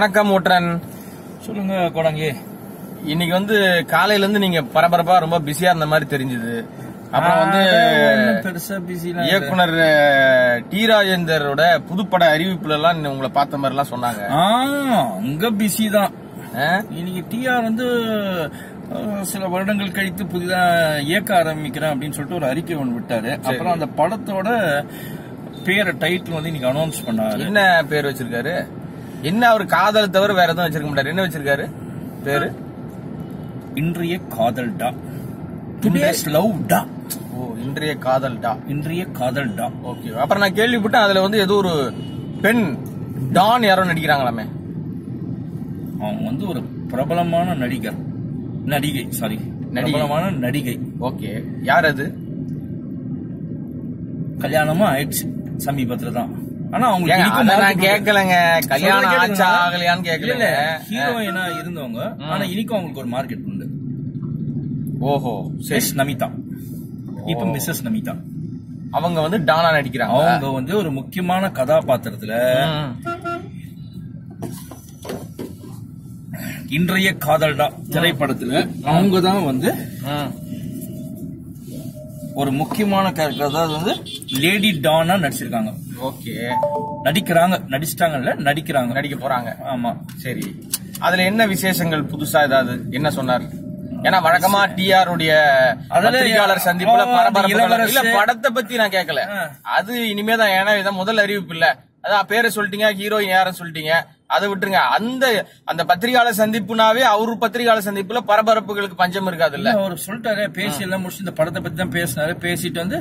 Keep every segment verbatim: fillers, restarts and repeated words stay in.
வணக்கம் ஊட்ரன். சொல்லுங்க கோடங்கி. இன்னைக்கு வந்து காலையில இருந்து நீங்க பரபரப்பா ரொம்ப பிஸியா இருந்த மாதிரி தெரிஞ்சது. அப்புறம் வந்து பெருசா பிஸி இயக்குனர் டி ராஜேந்தரோட புதுப்பட அறிவிப்புல எல்லாம் உங்களை பார்த்த மாதிரி எல்லாம் சொன்னாங்க. அங்க பிஸி தான். இன்னைக்கு டிஆர் வந்து சில வருடங்கள் கழித்து புதிதா இயக்க ஆரம்பிக்கிறேன் அப்படின்னு சொல்லிட்டு ஒரு அறிக்கை ஒன்று விட்டாரு. அப்புறம் அந்த படத்தோட பேரை டைட்டில் வந்து இன்னைக்கு அனௌன்ஸ் பண்ணாரு. என்ன பேர் வச்சிருக்காரு? என்ன அவர் காதல் தவிர வேற எதுவும் வச்சிருக்க மாட்டாரு. என்ன வச்சிருக்காரு பேரு? இன்றைய காதல் டா. டுடேஸ் லவ் டா. ஓ, இன்றைய காதல் டா. இன்றைய காதல் டா. ஓகே. அப்புறம் நான் கேள்விப்பட்டேன் அதுல வந்து ஏதோ ஒரு பெண் டான் யாரோ நடிக்கிறாங்களாமே. அவங்க வந்து ஒரு பிரபலமான நடிகர் நடிகை சாரி பிரபலமான நடிகை. ஓகே. யார் அது? கல்யாணமா ஆயிடுச்சு சமீபத்துல தான். ஆனா அவங்க கேட்கலங்க, கல்யாணம் ஆச்சா ஆகலையான்னு கேட்கல. ஹீரோயினா இருந்தவங்க. ஆனா இன்னைக்கும் அவங்களுக்கு ஒரு மார்க்கெட் உண்டு. ஓஹோ. மிஸ் நமிதா. இப்ப மிஸ்ஸஸ் நமிதா அவங்க வந்து டானா நடிக்கிறாங்க. அவங்க வந்து ஒரு முக்கியமான கதாபாத்திரத்துல இன்றைய காதல்டா திரைப்படத்துல அவங்க தான் வந்து ஒரு முக்கியமான கேரக்டர், அதாவது வந்து லேடி டானா நடிச்சிருக்காங்க. ஓகே. நடிக்கிறாங்க, நடிச்சிட்டாங்கல்ல, நடிக்கிறாங்க, நடிக்க போறாங்க. ஆமா. சரி. அதுல என்ன விசேஷங்கள் புதுசா ஏதாவது என்ன சொன்னார்? ஏன்னா வழக்கமா டிஆர் உடைய பத்திரிகையாளர் சந்திப்புல பரபரப்பு இல்ல, படத்தை பத்தி நான் கேட்கல. அது இனிமேதான். ஏன்னா இதான் முதல் அறிவிப்பு இல்ல. அதான் பேரை சொல்லிட்டீங்க, ஹீரோயின் யாரும் சொல்லிட்டீங்க, அதை விட்டுருங்க. அந்த அந்த பத்திரிகையாளர் சந்திப்புனாவே அவரு பத்திரிகையாளர் சந்திப்புல பரபரப்புகளுக்கு பஞ்சம் இருக்காது இல்ல. அவர் சொல்லிட்டாரு, பேசி எல்லாம் முடிச்சு இந்த படத்தை பத்தி தான் பேசினாரு. பேசிட்டு வந்து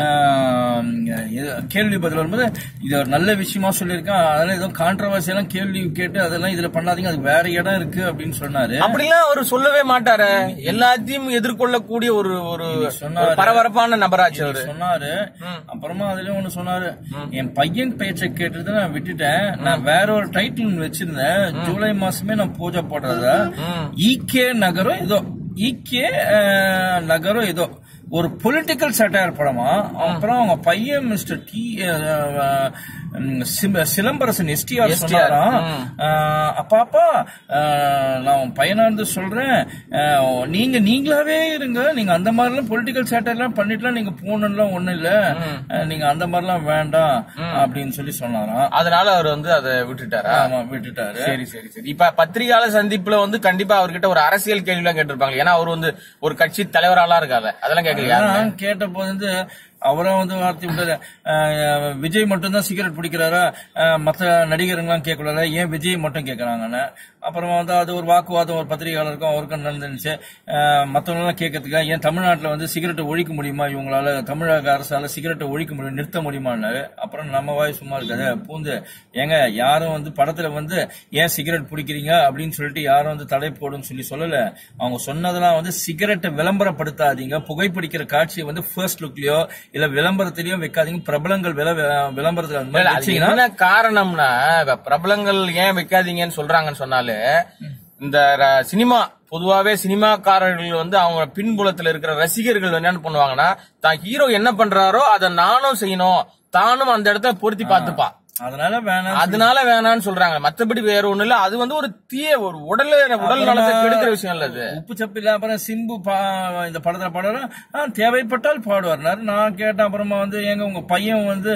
கேள்வி பதில் வரும்போது இது ஒரு நல்ல விஷயமா சொல்லியிருக்கேன், அதெல்லாம் ஏதோ கான்ட்ரவர்சி எல்லாம் கேள்வி கேட்டு அதெல்லாம் இதுல பண்ணாதீங்க, அது வேற இடம் இருக்கு அப்படின்னு சொன்னாரு. அப்படிலாம் அவர் சொல்லவே மாட்டாரு. எல்லாத்தையும் எதிர்கொள்ளக்கூடிய ஒரு ஒரு பரபரப்பான நபராச்சு அவரு சொன்னாரு. அப்புறமா அதுலயும் ஒண்ணு சொன்னாரு, என் பையன் பேச்சை கேட்டு நான் விட்டுட்டேன், நான் வேற ஒரு டைட்டில் வச்சிருந்தேன், ஜூலை மாசமே நான் பூஜை போடுறதா ஈகே நகரம் ஏதோ ஈகே நகரம் ஏதோ ஒரு பொலிட்டிக்கல் சட்டையர் படமா. அப்புறம் அவங்க பையன் மிஸ்டர் டி சிலம்பரசன் எஸ்டிஆர் சொன்னாராம், அப்பாப்பா நான் பையனா இருந்து சொல்றேன், நீங்க நீங்களாவே இருங்க, நீங்க அந்த மாதிரி எல்லாம் பொலிட்டிக்கல் சேட்டர் எல்லாம் பண்ணிட்டுலாம் நீங்க போகணும்லாம் ஒண்ணு இல்ல, நீங்க அந்த மாதிரி எல்லாம் வேண்டாம் அப்படின்னு சொல்லி சொன்னாராம். அதனால அவர் வந்து அதை விட்டுட்டாரா? ஆமா, விட்டுட்டாரு. சரி சரி சரி. இப்ப பத்திரிகையாளர் சந்திப்புல வந்து கண்டிப்பா அவர்கிட்ட ஒரு அரசியல் கேள்வி எல்லாம் கேட்டிருப்பாங்க. ஏன்னா அவர் வந்து ஒரு கட்சி தலைவராலாம் இருக்காது, அதெல்லாம் கேட்கல. கேட்ட போது வந்து அவரை வந்து வார்த்தை விட்டாரு, விஜய் மட்டும் தான் சிகரெட் பிடிக்கிறாரா, மற்ற நடிகருங்கெல்லாம் கேட்கக்கூடாது, ஏன் விஜய் மட்டும் கேட்கறாங்கன்னு. அப்புறமா வந்து அது ஒரு வாக்குவாதம் ஒரு பத்திரிகையாளருக்கும் அவருக்கும் நடந்துருந்துச்சு. மற்றவங்க எல்லாம் கேட்கறதுக்கா, ஏன் தமிழ்நாட்டில் வந்து சிகரெட்டை ஒழிக்க முடியுமா, இவங்களால தமிழக அரசால சிகரெட்டை ஒழிக்க முடியும், நிறுத்த முடியுமான்னாரு. அப்புறம் நம்ம வாய் சும்மா இருக்காது பூந்து, ஏங்க யாரும் வந்து படத்துல வந்து ஏன் சிகரெட் பிடிக்கிறீங்க அப்படின்னு சொல்லிட்டு யாரும் வந்து தடை போடுன்னு சொல்லி சொல்லல. அவங்க சொன்னதெல்லாம் வந்து சிகரெட்டை விளம்பரப்படுத்தாதீங்க, புகைப்பிடிக்கிற காட்சியை வந்து ஃபர்ஸ்ட் லுக்லயோ இல்ல விளம்பரத்திலயும் வைக்காதீங்க, பிரபலங்கள் விளம்பரத்துல என்ன காரணம்னா பிரபலங்கள் ஏன் வைக்காதீங்கன்னு சொல்றாங்கன்னு சொன்னாலே, இந்த சினிமா பொதுவாவே சினிமாக்காரர்கள் வந்து அவங்க பின்புலத்துல இருக்கிற ரசிகர்கள் என்னன்னு பண்ணுவாங்கன்னா, தான் ஹீரோ என்ன பண்றாரோ அதை நானும் செய்யணும், தானும் அந்த இடத்த பொருத்தி பார்த்துப்பா, அதனால வேணாம் அதனால வேணான்னு சொல்றாங்க. மத்தபடி வேற ஒண்ணு இல்ல. அது வந்து ஒரு தீய ஒரு உடல் உடல் நலத்தை கெடுக்கிற விஷயம் இல்ல. அது உப்பு சப்பு இல்ல. அப்புறம் சிம்பு இந்த படத்துல பாடுற தேவைப்பட்டால் பாடுவார். நான் கேட்டேன் அப்புறமா வந்து எங்க உங்க பையன் வந்து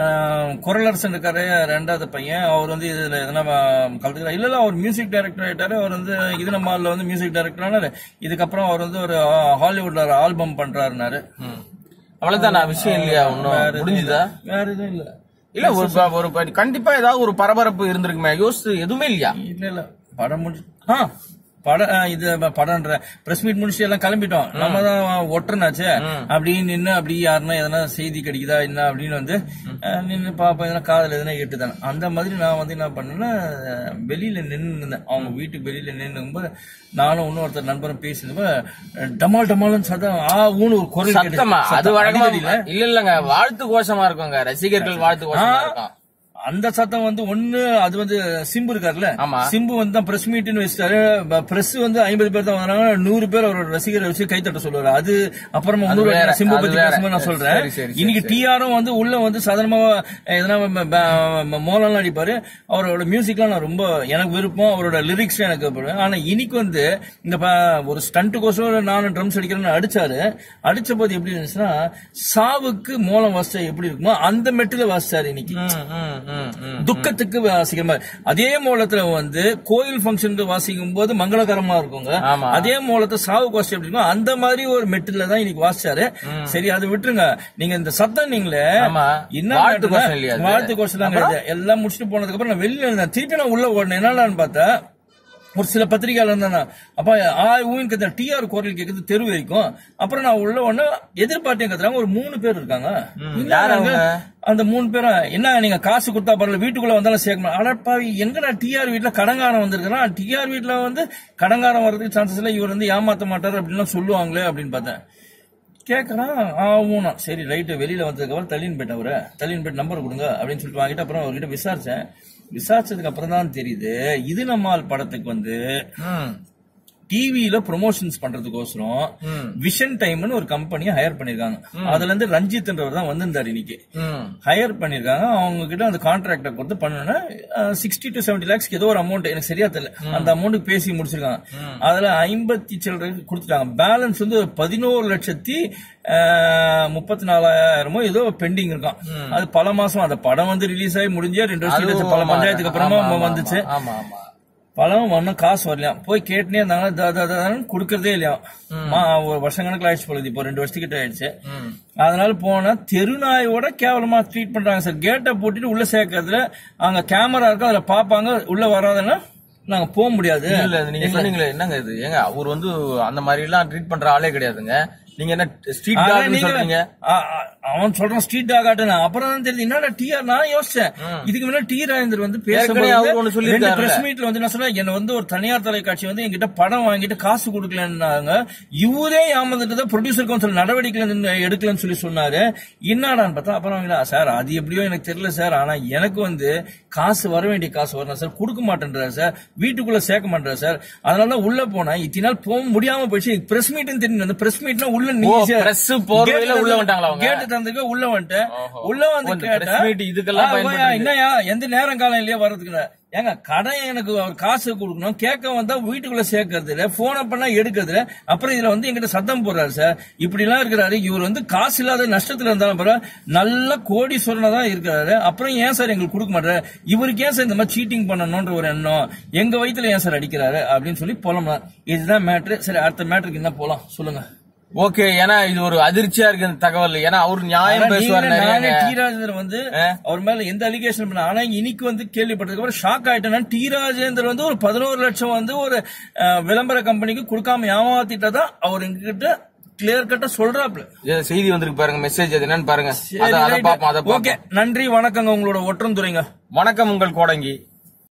குரலரசன் இருக்காரு, ரெண்டாவது பையன், அவர் வந்து இதுல எதனா கலந்துக்கிறார்? இல்ல இல்ல, அவர் மியூசிக் டைரக்டர் ஆயிட்டாரு. அவர் வந்து இது நம்மால வந்து மியூசிக் டைரக்டர் ஆனாரு. இதுக்கப்புறம் அவர் வந்து ஒரு ஹாலிவுட்ல ஒரு ஆல்பம் பண்றாருனாரு. அவ்வளவுதான் விஷயம் இல்லையா? ஒன்னும் முடிஞ்சுதா? வேற எதுவும் இல்ல. இல்ல ஒரு கண்டிப்பா ஏதாவது ஒரு பரபரப்பு இருந்திருக்குமே, யோசிச்சு எதுவுமே இல்லையா? இல்ல இல்ல, படம் முடிச்சு படம் இது படம்ன்ற பிரஸ் மீட் முடிச்சு எல்லாம் கிளம்பிட்டோம். நம்ம தான் ஒட்டுறனாச்சு. அப்படின்னு நின்று அப்படி யாருன்னா எதனா செய்தி கிடைக்குதா என்ன அப்படின்னு வந்து நின்று பாப்பா, எதனா காதல் எதனா கேட்டுதானே. அந்த மாதிரி நான் வந்து என்ன பண்ணேன்னா வெளியில நின்று இருந்தேன். அவங்க வீட்டுக்கு வெளியில நின்னும்போது நானும் இன்னொருத்தர் நண்பரும் பேசினப்ப டமால் டமால்னு சத்தம், ஆ ஊன்னு ஒரு குரல் சத்தமா. அது வழக்கமா இல்ல இல்லங்க, வாழ்த்து கோஷமா இருக்குங்க, ரசிகர்கள் வாழ்த்து கோஷமா இருக்கும். அந்த சத்தம் வந்து ஒண்ணு அது வந்து சிம்பு இருக்காருல்ல, ஆமா. சிம்பு வந்து தான் பிரஸ் மீட்னு வச்சுட்டாரு. பிரஸ் வந்து ஐம்பது பேர் தான் வந்தாங்க, நூறு பேர் அவரோட ரசிகரை வச்சு கைத்தட்ட சொல்லுவாரு. அது அப்புறமா இன்னொரு சிம்பு பத்தி பேசும்போது நான் சொல்றேன். இன்னைக்கு டிஆரும் வந்து உள்ள வந்து சாதாரணமா எதனா மோலாம் அடிப்பாரு. அவரோட மியூசிக்லாம் நான் ரொம்ப எனக்கு விருப்பம், அவரோட லிரிக்ஸ் எனக்கு விருப்பம். ஆனா இன்னைக்கு வந்து இந்த ஒரு ஸ்டண்ட் கோசம் நானும் ட்ரம்ஸ் அடிக்கிறேன்னு அடிச்சாரு. அடிச்ச போது எப்படி இருந்துச்சுன்னா, சாவுக்கு மோளம் வாசிச்சா எப்படி இருக்குமோ அந்த மெட்டில வாசிச்சாரு இன்னைக்கு. துக்கத்துக்கு வாசிக்கிற மாதிரி. அதே மூலத்துல வந்து கோயில் பங்கனுக்கு வாசிக்கும் போது மங்களகரமா இருக்குங்க. அதே மூலத்தை சாவு வாசி எப்படி இருக்கும் அந்த மாதிரி ஒரு மெட்டில தான் இன்னைக்கு வாசிச்சாரு. சரி, அது விட்டுருங்க. நீங்க இந்த சத்தம் நீங்களே என்ன வாழ்த்து கோஷம் தான் எல்லாம் முடிச்சுட்டு போனதுக்கு அப்புறம் நான் வெளியில இருந்தேன். திருப்பி நான் உள்ள ஓடனேன். என்னன்னு பார்த்தா ஒரு சில பத்திரிகையாளர் இருந்தா அப்ப ஆய் ஊன்னு கத்துற டிஆர் குரல் கேக்குது தெரு வரைக்கும். அப்புறம் நான் உள்ள ஒண்ணு எதிர்பார்த்தையும் கத்துறாங்க. ஒரு மூணு பேர் இருக்காங்க. அந்த மூணு பேரும் என்ன நீங்க காசு கொடுத்தா பரவாயில்ல வீட்டுக்குள்ள வந்தாலும் சேர்க்கணும். அடப்பாவி எங்கடா டிஆர் வீட்டுல கடங்காரம் வந்திருக்கான். டிஆர் வீட்டுல வந்து கடங்காரம் வர்றதுக்கு சான்சஸ் இல்ல, இவர் வந்து ஏமாத்த மாட்டாரு அப்படின்னு சொல்லுவாங்களே அப்படின்னு பார்த்தேன். கேட்கறான் ஆகும்னா சரி ரைட்டு. வெளியில வந்ததுக்கு அப்புறம் தள்ளின்னு போயிட்டேன். அவரை தள்ளின்னு போயிட்டு நம்பர் கொடுங்க அப்படின்னு சொல்லிட்டு வாங்கிட்டு அப்புறம் அவர்கிட்ட விசாரிச்சேன். விசாரிச்சதுக்கு அப்புறம் தான் தெரியுது இது நம்மால் படத்துக்கு வந்து டிவியில ப்ரொமோஷன்ஸ் பண்றதுக்கோசரம் விஷன் டைம்னு ஒரு கம்பெனியை ஹையர் பண்ணிருக்காங்க. அதுல இருந்து ரஞ்சித் என்றவர் தான் வந்திருந்தாரு இன்னைக்கு. ஹையர் பண்ணிருக்காங்க. அவங்க கிட்ட அந்த கான்ட்ராக்ட கொடுத்து பண்ணணும்னா சிக்ஸ்டி டு செவன்டி லேக்ஸ் ஏதோ ஒரு அமௌண்ட் எனக்கு சரியா தெரியல. அந்த அமௌண்ட் பேசி முடிச்சிருக்காங்க. அதுல ஐம்பத்தி சில்லரை கொடுத்துட்டாங்க. பேலன்ஸ் வந்து பதினோரு லட்சத்தி முப்பத்தி நாலாயிரமோ ஏதோ பெண்டிங் இருக்கான். அது பல மாசம் அந்த படம் வந்து ரிலீஸ் ஆகி முடிஞ்சே ரெண்டு வருஷம் பல பஞ்சாயத்துக்கு அப்புறமா வந்துச்சு. பழம் ஒன்னும் காசு வரலையா. போய் கேட்டுனே இருந்தாங்க, கொடுக்கறதே இல்லையா. ஒரு வருஷம் கணக்கில் ஆயிடுச்சு போகுது. இப்போ ரெண்டு வருஷத்துக்கிட்ட ஆயிடுச்சு. அதனால போனா தெருநாயோட கேவலமா ட்ரீட் பண்றாங்க சார். கேட்டை போட்டுட்டு உள்ள சேர்க்கறதுல அங்க கேமரா இருக்கு, அதுல பாப்பாங்க. உள்ள வராதுன்னா நாங்க போக முடியாது. நீங்க சொன்னீங்களே என்னங்க இது? ஏங்க அவர் வந்து அந்த மாதிரி எல்லாம் ட்ரீட் பண்ற ஆளே கிடையாதுங்க. நீங்க என்ன ஸ்ட்ரீட் டாக் சொல்றீங்க? அவன் சொல்றான் ஸ்ட்ரீட் டாக் ஆட்டுனா. அப்புறம் தான் தெரியுது என்னடா டிஆர். நான் யோசிச்சேன் இதுக்கு முன்னாடி டி ராஜேந்தர் வந்து பேசும்போது பிரஸ் மீட்ல வந்து நான் சொன்னேன் என்ன வந்து ஒரு தனியார் தொலைக்காட்சி வந்து என்கிட்ட படம் வாங்கிட்டு காசு கொடுக்கலன்னாங்க. இவரே ஏமாந்துட்டு ப்ரொடியூசர் கவுன்சில் நடவடிக்கை எடுக்கலன்னு சொல்லி சொன்னாரு. என்னடான்னு பார்த்தா அப்புறம் சார் அது எப்படியோ எனக்கு தெரியல சார், ஆனா எனக்கு வந்து காசு வர வேண்டிய காசு வரணும் சார், கொடுக்க மாட்டேன்றாரு சார், வீட்டுக்குள்ள சேர்க்க மாட்டேன் சார். அதனால உள்ள போனா இத்தனை நாள் போக முடியாம போயிடுச்சு. பிரஸ் மீட் தெரியும். பிரஸ் மீட்னா உள்ள கேட்டு தந்துக்க உள்ள வந்துட்டேன். உள்ள வந்து கேட்டேன் என்னையா எந்த நேரம் காலம் இல்லையா வர்றதுக்கு. ஏங்க கடை எனக்கு அவர் காசு கொடுக்கணும், கேட்க வந்தா வீட்டுக்குள்ள சேர்க்கறது இல்ல, போன பண்ணா எடுக்கிறது இல்ல. அப்புறம் இதுல வந்து எங்கிட்ட சத்தம் போடுறாரு சார். இப்படி எல்லாம் இருக்கிறாரு. இவர் வந்து காசு இல்லாத நஷ்டத்துல இருந்தாலும் பரவாயில்ல, நல்ல கோடீஸ்வரனா தான் இருக்கிறாரு. அப்புறம் ஏன் சார் எங்களுக்கு கொடுக்க மாட்டாரு? இவருக்கு ஏன் சார் இந்த மாதிரி சீட்டிங் பண்ணணும்ன்ற ஒரு எண்ணம் எங்க வயித்துல ஏன் சார் அடிக்கிறாரு அப்படின்னு சொல்லி போலாம். இதுதான் மேட்ரு. சரி, அடுத்த மேட்ருக்கு என்ன போலாம் சொல்லுங்க. ஓகே, ஏன்னா இது ஒரு அதிர்ச்சியா இருக்கு தகவல். ஏன்னா அவரு நியாயம் பேசுவாரு. டி ராஜேந்தர் வந்து அவர் மேல எந்த அலிகேஷன் பண்ண, ஆனா இன்னைக்கு வந்து கேள்விப்பட்டதுக்கு அப்புறம் ஷாக் ஆயிட்டேன். டி ராஜேந்தர் வந்து ஒரு பதினோரு லட்சம் வந்து ஒரு விளம்பர கம்பெனிக்கு கொடுக்காம ஏமாத்திட்டதா அவர் எங்ககிட்ட கிளியர் கட்டா சொல்றாப்ல. செய்தி வந்திருக்கு பாருங்க, மெசேஜ் அது என்னன்னு பாருங்க. ஓகே, நன்றி, வணக்கங்க. உங்களோட ஒற்றன் துறைங்க. வணக்கம், உங்கள் கோடங்கி.